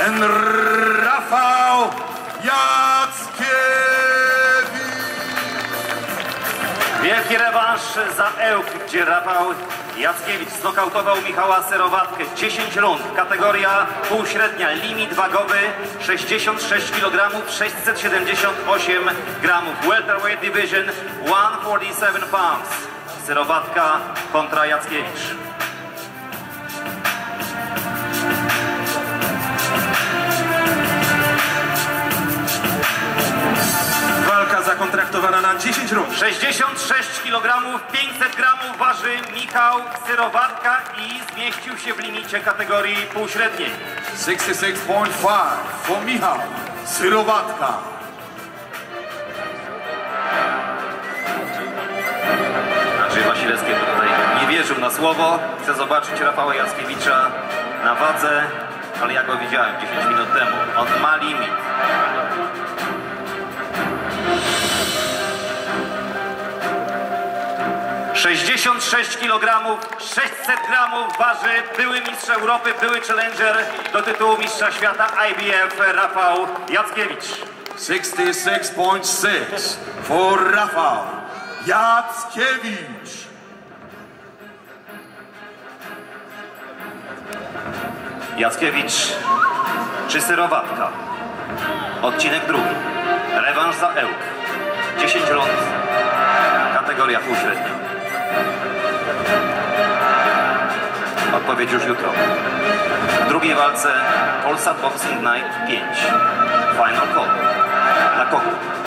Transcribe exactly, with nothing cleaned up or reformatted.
and Rafał Jackiewicz. Wielki rewanż za Ełk, gdzie Rafał Jackiewicz znokautował Michała Serowatkę. dziesięć rund, kategoria półśrednia, limit wagowy sześćdziesiąt sześć kilogramów, sześćset siedemdziesiąt osiem gramów. Welterweight division sto czterdzieści siedem pounds. Serowatka kontra Jackiewicz. Walka zakontraktowana na dziesięć rund. sześćdziesiąt sześć kilogramów, pięćset gramów waży Michał Syrowatka i zmieścił się w limicie kategorii półśredniej. sześćdziesiąt sześć point pięć for Michał Syrowatka. Andrzej Wasilewski tutaj nie wierzył na słowo. Chce zobaczyć Rafała Jackiewicza na wadze, ale ja go widziałem dziesięć minut temu. On ma limit. sześćdziesiąt sześć kilogramów, sześćset gramów waży były mistrz Europy, były challenger do tytułu mistrza świata I B F Rafał Jackiewicz. sześćdziesiąt sześć point sześć for Rafał Jackiewicz. Jackiewicz czy Syrowatka? Odcinek drugi. Rewanż za Ełk. dziesięć rund. Kategoria półśrednia. Odpowiedź już jutro. W drugiej walce Polsat Boxing Night pięć. Final call. Dla kogo?